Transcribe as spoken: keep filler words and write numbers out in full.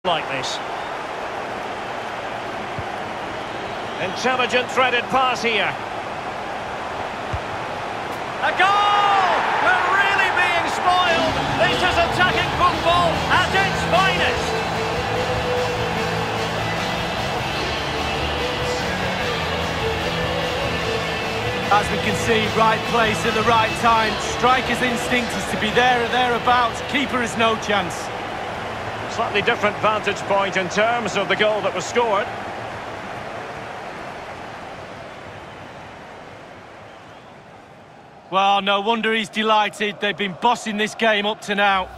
like this. Intelligent threaded pass here. A goal! We're really being spoiled. This is attacking football at its finest. As we can see, right place at the right time. Striker's instinct is to be there or thereabouts. Keeper has no chance. Slightly different vantage point in terms of the goal that was scored. Well, no wonder he's delighted. They've been bossing this game up to now.